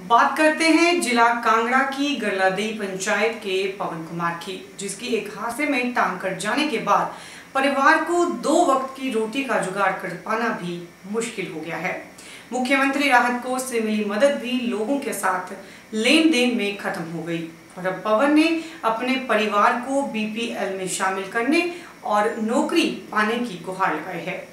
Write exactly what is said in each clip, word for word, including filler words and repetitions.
बात करते हैं जिला कांगड़ा की गरलादेई पंचायत के पवन कुमार की, जिसकी एक हादसे में टांग कट जाने के बाद परिवार को दो वक्त की रोटी का जुगाड़ कर पाना भी मुश्किल हो गया है। मुख्यमंत्री राहत कोष से मिली मदद भी लोगों के साथ लेन देन में खत्म हो गई और अब पवन ने अपने परिवार को बीपीएल में शामिल करने और नौकरी पाने की गुहार लगाई है।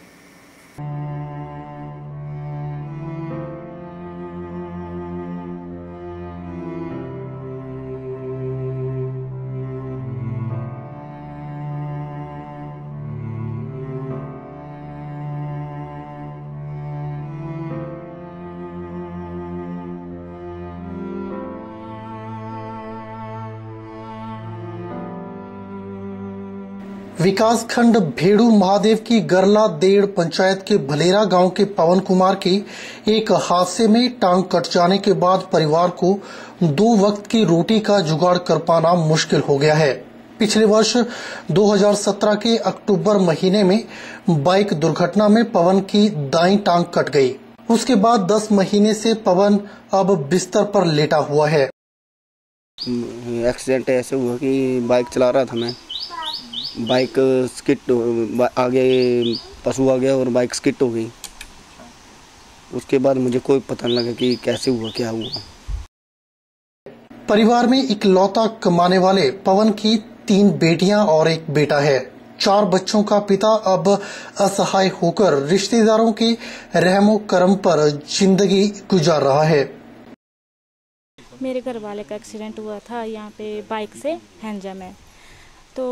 विकास खंड भेड़ू महादेव की गरलादेई पंचायत के भलेरा गांव के पवन कुमार के एक हादसे में टांग कट जाने के बाद परिवार को दो वक्त की रोटी का जुगाड़ कर पाना मुश्किल हो गया है। पिछले वर्ष दो हज़ार सत्रह के अक्टूबर महीने में बाइक दुर्घटना में पवन की दाईं टांग कट गई। उसके बाद दस महीने से पवन अब बिस्तर पर लेटा हुआ है। एक्सीडेंट ऐसे हुआ कि बाइक चला रहा था मैं, बाइक स्किट आगे पशु आ गया और बाइक स्किट हो गई। उसके बाद मुझे कोई पता नहीं लगा कि कैसे हुआ, क्या हुआ। परिवार में इकलौता कमाने वाले पवन की तीन बेटियां और एक बेटा है। चार बच्चों का पिता अब असहाय होकर रिश्तेदारों के रहमो करम पर जिंदगी गुजार रहा है। मेरे घर वाले का एक्सीडेंट हुआ था यहाँ पे बाइक से हैंजा में। तो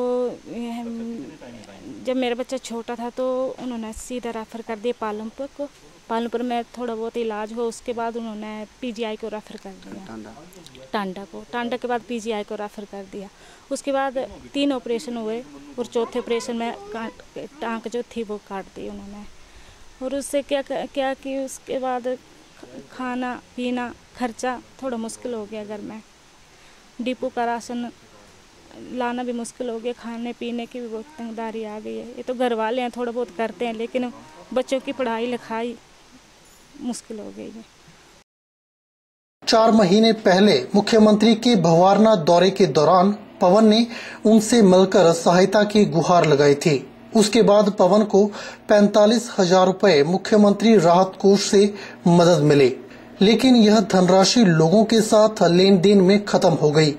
जब मेरा बच्चा छोटा था तो उन्होंने सीधा रेफर कर दिया पालमपुर को। पालमपुर में थोड़ा बहुत इलाज हो, उसके बाद उन्होंने पीजीआई को रेफर कर दिया, टांडा को। टांडा के बाद पीजीआई को रेफर कर दिया। उसके बाद तीन ऑपरेशन हुए और चौथे ऑपरेशन में टांग जो थी वो काट दी उन्होंने। और उससे क्या क्या कि उसके बाद खाना पीना खर्चा थोड़ा मुश्किल हो गया। घर में डिपो का राशन लाना भी मुश्किल हो गया, खाने पीने की भी बहुत तंगदारी आ गई है। ये तो घर वाले हैं, थोड़ा बहुत करते हैं, लेकिन बच्चों की पढ़ाई लिखाई मुश्किल हो गई है। चार महीने पहले मुख्यमंत्री के भवारना दौरे के दौरान पवन ने उनसे मिलकर सहायता की गुहार लगाई थी। उसके बाद पवन को पैंतालीस हजार रुपए मुख्यमंत्री राहत कोष से मदद मिली, लेकिन यह धनराशि लोगों के साथ लेन देन में खत्म हो गई।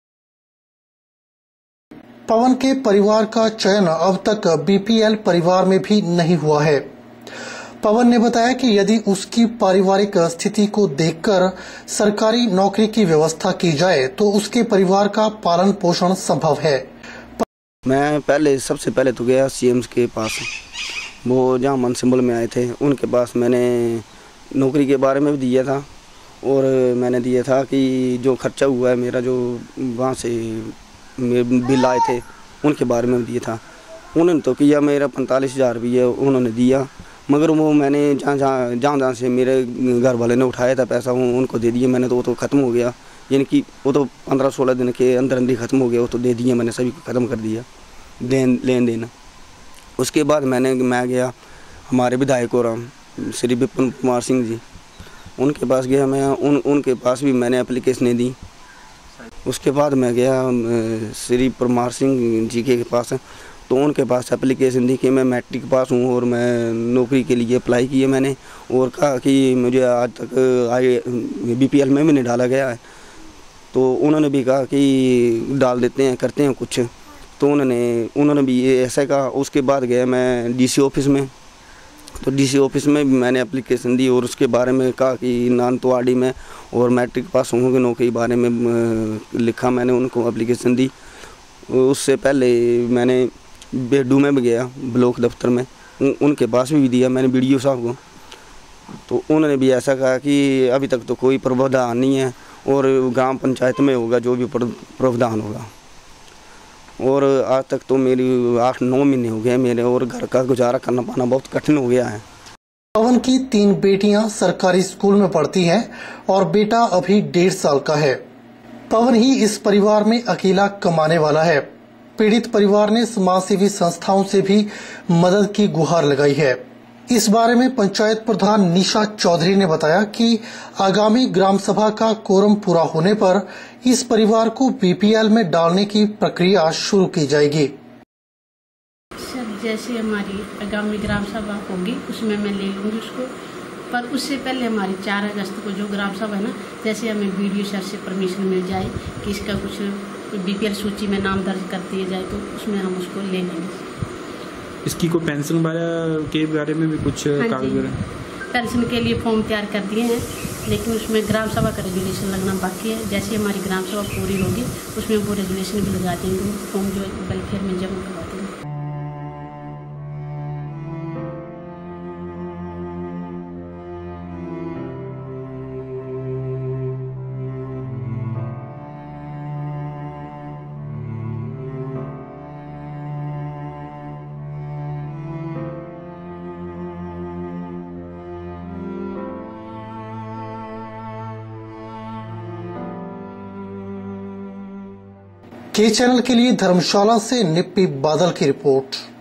पवन के परिवार का चयन अब तक बीपीएल परिवार में भी नहीं हुआ है। पवन ने बताया कि यदि उसकी पारिवारिक स्थिति को देखकर सरकारी नौकरी की व्यवस्था की जाए तो उसके परिवार का पालन पोषण संभव है। मैं पहले सबसे पहले तो गया सीएम के पास, वो जहाँ मन सिंबल में आए थे उनके पास। मैंने नौकरी के बारे में भी दिया था और मैंने दिया था कि जो खर्चा हुआ है मेरा, जो वहाँ से बिल आए थे उनके बारे में दिया था। उन्होंने तो किया, मेरा पैंतालीस हज़ार रुपये उन्होंने दिया, मगर वो मैंने जहाँ जहाँ जहाँ जहाँ से मेरे घर वाले ने उठाया था पैसा वो उनको दे दिया मैंने। तो वो तो ख़त्म हो गया, यानी कि वो तो पंद्रह सोलह दिन के अंदर अंदर ख़त्म हो गया। वो तो दे दिया मैंने, सभी को ख़त्म कर दिया लेन लेन देन। उसके बाद मैंने मैं गया हमारे विधायक और श्री विपिन कुमार सिंह जी, उनके पास गया मैं। उन उनके पास भी मैंने एप्लीकेशनें दी। उसके बाद मैं गया श्री परमार सिंह जी के पास, तो उनके पास एप्लीकेशन दी कि मैं मैट्रिक पास हूँ और मैं नौकरी के लिए अप्लाई किया मैंने, और कहा कि मुझे आज तक आई बीपीएल में भी नहीं डाला गया है। तो उन्होंने भी कहा कि डाल देते हैं, करते हैं कुछ। तो उन्होंने उन्होंने भी ऐसा कहा। उसके बाद गया मैं डीसी ऑफिस में, तो डीसी ऑफिस में भी मैंने एप्लीकेशन दी और उसके बारे में कहा कि नानतवाड़ी में और मैट्रिक पास होंगे नौकरी बारे में लिखा, मैंने उनको एप्लीकेशन दी। उससे पहले मैंने बेडू में भी गया ब्लॉक दफ्तर में, उनके पास भी दिया मैंने बीडीओ साहब को। तो उन्होंने भी ऐसा कहा कि अभी तक तो कोई प्रावधान नहीं है और ग्राम पंचायत में होगा जो भी प्रावधान होगा। और आज तक तो मेरी आठ नौ महीने हो गए मेरे, और घर का गुजारा करना पाना बहुत कठिन हो गया है। पवन की तीन बेटियां सरकारी स्कूल में पढ़ती हैं और बेटा अभी डेढ़ साल का है। पवन ही इस परिवार में अकेला कमाने वाला है। पीड़ित परिवार ने समाजसेवी संस्थाओं से भी मदद की गुहार लगाई है। इस बारे में पंचायत प्रधान निशा चौधरी ने बताया कि आगामी ग्राम सभा का कोरम पूरा होने पर इस परिवार को बीपीएल में डालने की प्रक्रिया शुरू की जाएगी। सर, जैसे हमारी आगामी ग्राम सभा होगी उसमें मैं ले लूंगी उसको, पर उससे पहले हमारी चार अगस्त को जो ग्राम सभा है ना, जैसे हमें बीडीओ सर से परमिशन मिल जाए कि इसका कुछ बीपीएल सूची में नाम दर्ज कर दिया जाए तो उसमें हम उसको ले लेंगे। इसकी कोई पेंशन के बारे में भी कुछ कागज? पेंशन के लिए फॉर्म तैयार कर दिए हैं, लेकिन उसमें ग्राम सभा का रेजुलेशन लगना बाकी है। जैसे हमारी ग्राम सभा पूरी होगी उसमें वो रेजुलेशन भी लगा देंगे, फॉर्म जो वेलफेयर में जमा करवा देंगे। के चैनल के लिए धर्मशाला से निप्पी बादल की रिपोर्ट।